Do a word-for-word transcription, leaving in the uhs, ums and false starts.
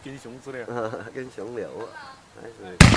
跟熊之类的。 跟熊柳，还是。